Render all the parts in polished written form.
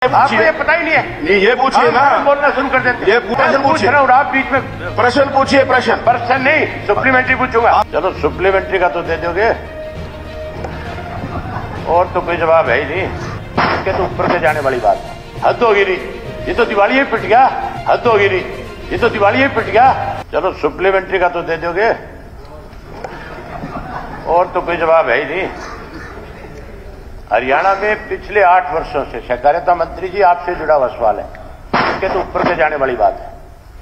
आपको ये पता ही नहीं है। नहीं, ये पूछिए ना, बोलना शुरू कर देते। ये प्रश्न पूछिए। आप बीच में प्रश्न पूछिए। प्रश्न नहीं, सप्लीमेंट्री पूछूंगा। चलो सप्लीमेंट्री का तो दे दोगे, और तो कोई जवाब है ही नहीं। इसके तो ऊपर से जाने वाली बात, हद होगी नहीं। ये तो दिवाली ही पिट गया, हद होगी नहीं। ये तो दिवाली ही पिट गया। चलो सप्लीमेंट्री का तो दे दोगे, और तो कोई जवाब है ही नहीं। हरियाणा में पिछले 8 वर्षों से सहकारिता मंत्री जी आपसे जुड़ा हुआ सवाल है, इसके तो ऊपर से जाने वाली बात है।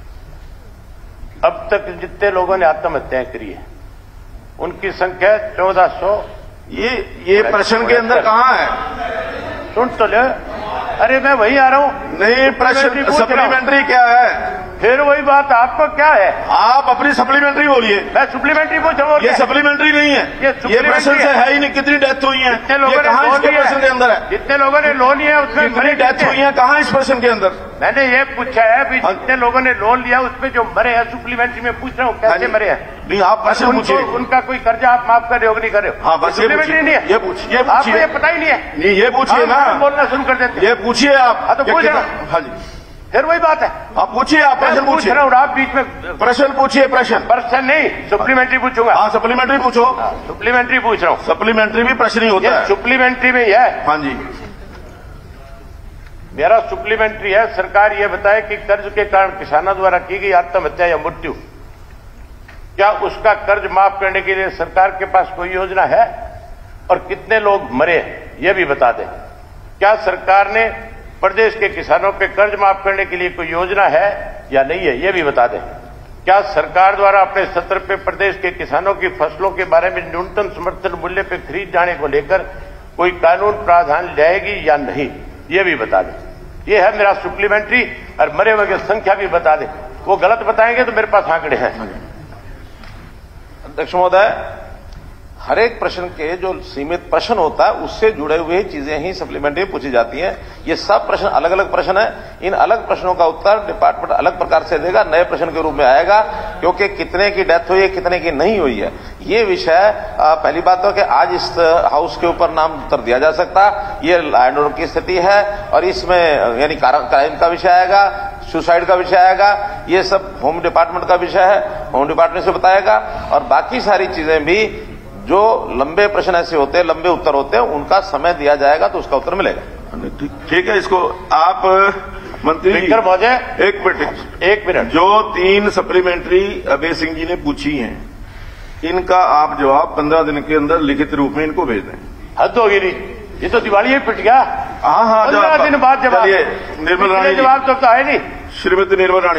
अब तक जितने लोगों ने आत्महत्याएं करी है उनकी संख्या 1400। ये प्रश्न के अंदर कहाँ है? सुन तो ले। अरे मैं वही आ रहा हूं। नहीं, प्रश्न सप्लीमेंट्री क्या है? फिर वही बात, आपको क्या है? आप अपनी सप्लीमेंट्री बोलिए। मैं सप्लीमेंट्री पूछ रहा हूं। ये सप्लीमेंट्री नहीं है, ये प्रश्न से है ही नहीं। कितनी डेथ हुई है? जितने लोगों ने कहाँ इसके प्रश्न के अंदर है? जितने लोगों ने लोन लिया उसमें कितनी डेथ हुई है? कहाँ इस प्रश्न के अंदर? मैंने ये पूछा है भी जितने लोगों ने लोन लिया उसमें जो मरे हैं, सप्लीमेंट्री में पूछ रहा हूँ कैसे मरे हैं। नहीं, आप प्रश्न पूछिए। उनका कोई कर्जा आप माफ कर रहे हो कि नहीं कर रहे हो? हाँ, बस सप्लीमेंट्री नहीं है। ये पूछिए। आपको ये पता ही नहीं है। नहीं, ये पूछिए ना, बोलना शुरू कर देते। ये पूछिए आप। हाँ, तो पूछ रहा। हाँ जी, फिर वही बात है। आप पूछिए, आप प्रश्न पूछिए। आप बीच में प्रश्न पूछिए। प्रश्न नहीं, सप्लीमेंट्री पूछूंगा। हाँ, सप्लीमेंट्री पूछो। सप्लीमेंट्री पूछ रहा हूँ। सप्लीमेंट्री भी प्रश्न ही होता है। सप्लीमेंट्री में है। हाँ जी, मेरा सप्लीमेंट्री है। सरकार ये बताए कि कर्ज के कारण किसानों द्वारा की गई आत्महत्या या मृत्यु, क्या उसका कर्ज माफ करने के लिए सरकार के पास कोई योजना है, और कितने लोग मरे ये भी बता दें। क्या सरकार ने प्रदेश के किसानों पे कर्ज माफ करने के लिए कोई योजना है या नहीं है, ये भी बता दें। क्या सरकार द्वारा अपने सत्र पे प्रदेश के किसानों की फसलों के बारे में न्यूनतम समर्थन मूल्य पे खरीद जाने को लेकर कोई कानून प्रावधान लाएगी या नहीं, ये भी बता दें। ये है मेरा सप्लीमेंट्री, और मरे हुए की संख्या भी बता दें। वो गलत बताएंगे तो मेरे पास आंकड़े हैं। अध्यक्ष महोदय, हर एक प्रश्न के जो सीमित प्रश्न होता है उससे जुड़े हुए चीजें ही सप्लीमेंट्री पूछी जाती हैं। ये सब प्रश्न अलग अलग प्रश्न है। इन अलग प्रश्नों का उत्तर डिपार्टमेंट अलग प्रकार से देगा, नए प्रश्न के रूप में आएगा, क्योंकि कितने की डेथ हुई है, कितने की नहीं हुई है, ये विषय पहली बात तो कि आज इस हाउस के ऊपर नाम उत्तर दिया जा सकता। ये लॉ एंड ऑर्डर की स्थिति है, और इसमें यानी क्राइम का विषय आएगा, सुसाइड का विषय आएगा, ये सब होम डिपार्टमेंट का विषय है, होम डिपार्टमेंट से बताएगा। और बाकी सारी चीजें भी, जो लंबे प्रश्न ऐसे होते हैं, लंबे उत्तर होते हैं, उनका समय दिया जाएगा तो उसका उत्तर मिलेगा। ठीक है। इसको आप मंत्री महोदय एक मिनट, जो 3 सप्लीमेंट्री अभय सिंह जी ने पूछी हैं, इनका आप जवाब 15 दिन के अंदर लिखित रूप में इनको भेज दें। हद होगी नहीं। ये तो दिवाली ही पिट गया। हाँ, 15 दिन बाद जवाब। निर्मल रानी जवाब तो है नहीं। श्रीमती निर्मल रानी